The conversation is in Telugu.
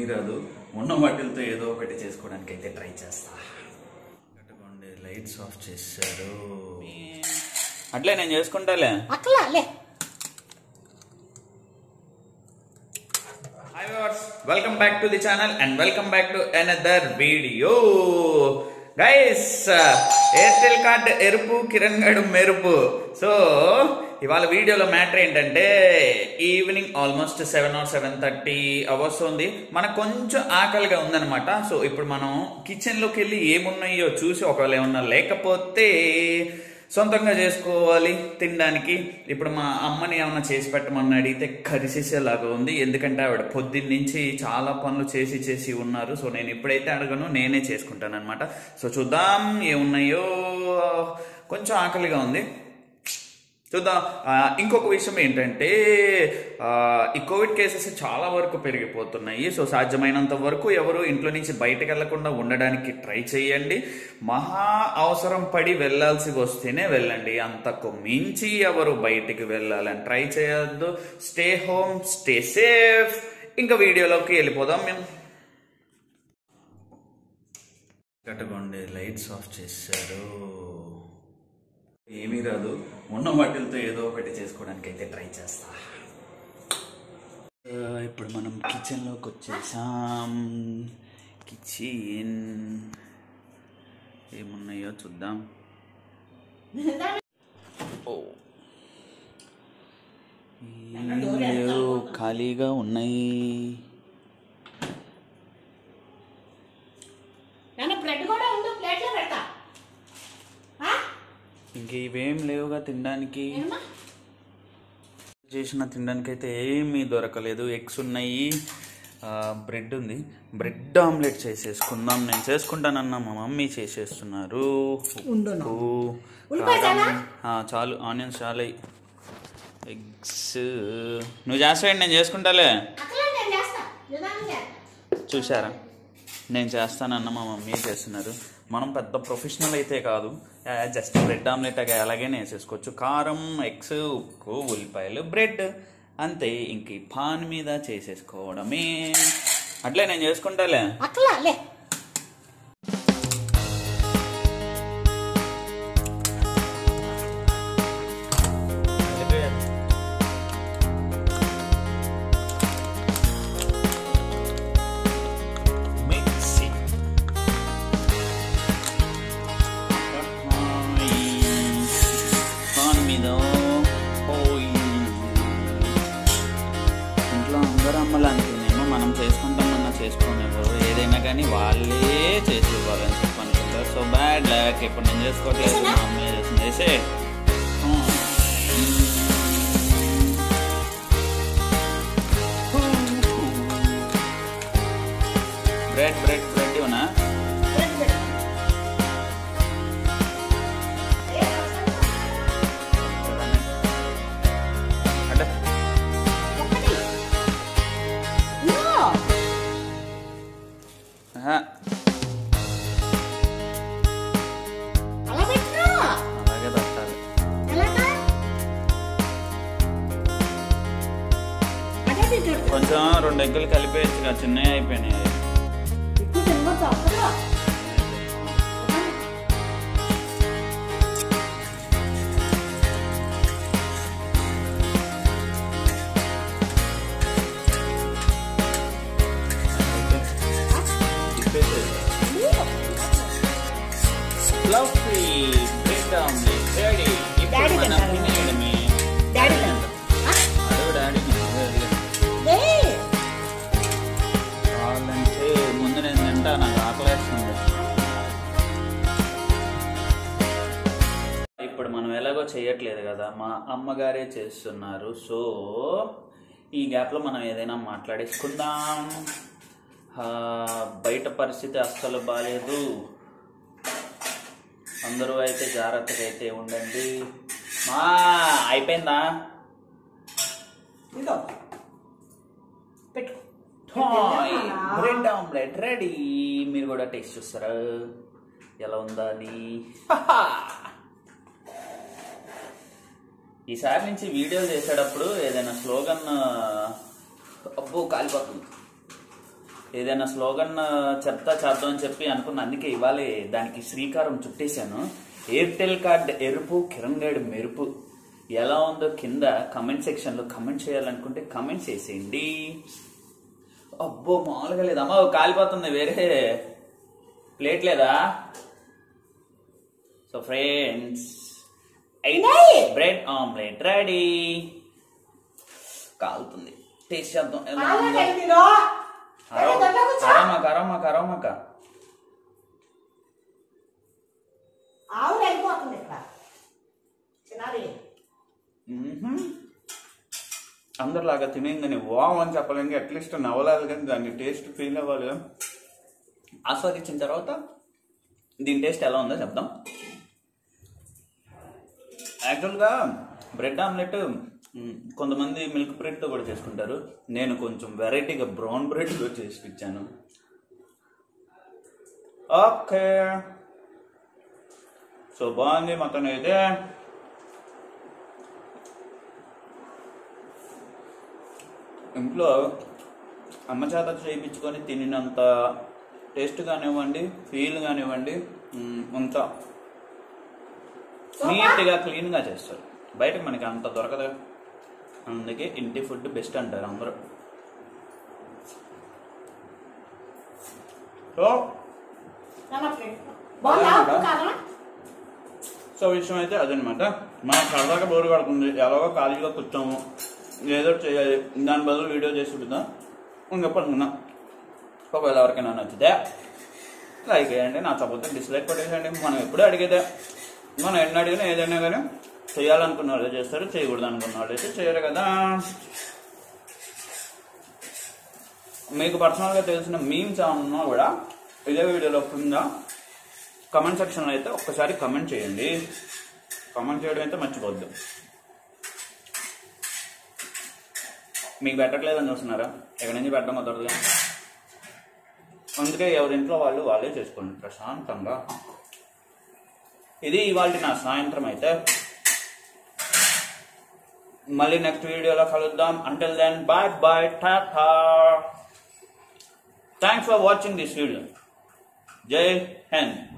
రాదు, ఉన్న వాటితో ఏదో ఒకటి చేసుకోవడానికి అయితే ట్రై చేస్తా. కట్టుకోండి, లైట్స్ ఆఫ్ చేశారు. అట్లే నేను చేసుకుంటాలే. Hi viewers, welcome back to the channel and welcome back to another video. Guys, Airtel card ఎరుపు, కిరణ్ గడు మెరుపు. సో ఇవాళ వీడియోలో మ్యాటర్ ఏంటంటే, ఈవినింగ్ ఆల్మోస్ట్ 7 or 7:30 అవర్స్ ఉంది. మనకు కొంచెం ఆకలిగా ఉందనమాట. సో ఇప్పుడు మనం కిచెన్లోకి వెళ్ళి ఏమున్నాయో చూసి, ఒకవేళ ఏమన్నా లేకపోతే సొంతంగా చేసుకోవాలి తినడానికి. ఇప్పుడు మా అమ్మని ఏమన్నా చేసి పెట్టమని అడిగితే కరిసేసేలాగా ఉంది, ఎందుకంటే ఆవిడ పొద్దున్న నుంచి చాలా పనులు చేసి ఉన్నారు. సో నేను ఎప్పుడైతే అడగను, నేనే చేసుకుంటాను అనమాట. సో చూద్దాం ఏమున్నాయో. కొంచెం ఆకలిగా ఉంది, చూద్దాం. ఇంకొక విషయం ఏంటంటే, ఈ కోవిడ్ కేసెస్ చాలా వరకు పెరిగిపోతున్నాయి. సో సాధ్యమైనంత వరకు ఎవరు ఇంట్లో నుంచి బయటకు వెళ్లకుండా ఉండడానికి ట్రై చేయండి. మహా అవసరం పడి వెళ్లాల్సి వస్తేనే వెళ్ళండి, అంతకు మించి ఎవరు బయటికి వెళ్ళాలని ట్రై చేయొద్దు. Stay home, stay safe. ఇంకా వీడియోలోకి వెళ్ళిపోదాం. మేము కట్టుకోండి, లైట్స్ ఆఫ్ చేశారు. ఏమీ రాదు, ఉన్న వాటితో ఏదో ఒకటి చేసుకోవడానికి అయితే ట్రై చేస్తా. ఇప్పుడు మనం కిచెన్లోకి వచ్చేసాం. కిచెన్ ఏమున్నాయో చూద్దాం. ఖాళీగా ఉన్నాయి. ఇంక ఇవేం లేవుగా తినడానికి. చేసిన తినడానికి అయితే ఏమీ దొరకలేదు. ఎగ్స్ ఉన్నాయి, బ్రెడ్ ఉంది. బ్రెడ్ ఆమ్లెట్ చేసేసుకుందాం. నేను చేసుకుంటానన్నా మా మమ్మీ చేసేస్తున్నారు. చాలు, ఆనియన్స్ చాలా. ఎగ్స్ నువ్వు చేస్తావండి, నేను చేసుకుంటాలే. చూసారా, నేను చేస్తానన్న మా మమ్మీ చేస్తున్నారు. మనం పెద్ద ప్రొఫెషనల్ అయితే కాదు, జస్ట్ బ్రెడ్ ఆమ్లెట్ అలాగనే వేసేసుకోవచ్చు. కారం, ఎగ్స్, ఉప్పు, ఉల్లిపాయలు, బ్రెడ్, అంతే. ఇంక ఈ పాన్ మీద చేసేసుకోవడమే. అట్లే నేను చేసుకుంటాలే. ఇంట్లో అందరూ అమ్మలాంటినేమో మనం చేసుకుంటామన్నా చేసుకోనివ్వరు, ఏదైనా కానీ వాళ్ళే చేసి ఇవ్వాలని చెప్పి అనుకుంటారు. So bad luck. ఇప్పుడు నేను చేసుకోవట్లేదు, మా అమ్మ చేసింది. బ్రెడ్ బ్రెడ్ బ్రెడ్ ఇవనా? అలాగే పెట్టాలి. కొంచెం 2 ఎగ్గులు కలిపేయచ్చుగా, చిన్నవి అయిపోయినాయి. ముందు నేను తింటా, నాకు ఆకలేస్తుంది. ఇప్పుడు మనం ఎలాగో చేయట్లేదు కదా, మా అమ్మగారే చేస్తున్నారు. సో ఈ గ్యాప్లో మనం ఏదైనా మాట్లాడేసుకుందాం. బయట పరిస్థితి అస్సలు బాగాలేదు, అందరూ అయితే జాగ్రత్తగా అయితే ఉండండి. అయిపోయిందా? Bread omelette ready. మీరు కూడా టేస్ట్ చూస్తారా ఎలా ఉందా అని? ఈసారి నుంచి వీడియోలు చేసేటప్పుడు ఏదైనా స్లోగన్, అబ్బో కాలిపోతుంది, ఏదైనా స్లోగన్ చెప్తా చేద్దాం అని చెప్పి అనుకున్న, అందుకే ఇవాళ దానికి శ్రీకారం చుట్టేశాను. ఎయిర్టెల్ కార్డ్ ఎరుపు, కిరణ్ గడ్ మెరుపు. ఎలా ఉందో కింద కమెంట్ సెక్షన్లో కమెంట్ చేయాలనుకుంటే కమెంట్ చేసేయండి. అబ్బో మామూలుగా లేదు అమ్మ, కాలిపోతుంది. వేరే ప్లేట్ లేదా? So friends, bread omelette ready. కాలుతుంది, టేస్ట్ చేద్దాం. అరమాక అందరిలాగా తినేందని వావ్ అని చెప్పలేం, అట్లీస్ట్ నవ్వాలి కానీ దాన్ని టేస్ట్ ఫీల్ అవ్వాలి. ఆస్వాదించిన తర్వాత దీని టేస్ట్ ఎలా ఉందో చెప్దాం. యాక్చువల్గా బ్రెడ్ ఆమ్లెట్ కొంతమంది మిల్క్ బ్రెడ్తో కూడా చేసుకుంటారు. నేను కొంచెం వెరైటీగా బ్రౌన్ బ్రెడ్లో చేసి ఇచ్చాను. ఓకే, సో బాగుంది మొత్తం. అయితే ఇంట్లో అమ్మ చేత చేయించుకొని తినినంత టేస్ట్ కానివ్వండి, ఫీల్ కానివ్వండి, అంత నీట్గా క్లీన్గా చేస్తారు. బయటకు మనకి అంత దొరకదు, అందుకే ఇంటి ఫుడ్ బెస్ట్ అంటారు అందరూ. సో విషయం అయితే అదనమాట. మనకు సరదాగా బోరు పడుతుంది, ఎలాగో ఖాళీగా కూర్చోము, ఏదో చేయాలి, దాని బదులు వీడియో చేసి పెడదాం అని చెప్పనుకున్నా. ఒకవేళ ఎవరికైనా నచ్చితే లైక్ చేయండి, నచ్చకపోతే డిస్లైక్ పట్టేసేయండి. మనం ఎప్పుడూ అడిగేదే, మనం ఎన్ని అడిగినా ఏదైనా కానీ చేయాలనుకున్న వాళ్ళు చేస్తారు, చేయకూడదు అనుకున్న వాళ్ళు అయితే చేయరు కదా. మీకు పర్సనల్గా తెలిసిన మీమ్స్ ఏమన్నా కూడా ఇదే వీడియోలో కింద కమెంట్ సెక్షన్లో అయితే ఒక్కసారి కమెంట్ చేయండి. కమెంట్ చేయడం అయితే మర్చిపోద్దు. మీకు పెట్టట్లేదని చూస్తున్నారా? ఎక్కడి నుంచి పెట్టడం కుదరదు, అందుకే ఎవరింట్లో వాళ్ళు వాళ్ళే చేసుకోండి ప్రశాంతంగా. ఇది ఇవాళ నా సాయంత్రం. అయితే మళ్ళీ నెక్స్ట్ వీడియోలో కలుద్దాం. అంటిల్ దెన్ బాయ్ బాయ్, టాటా. Thanks for watching this video. జై హింద్.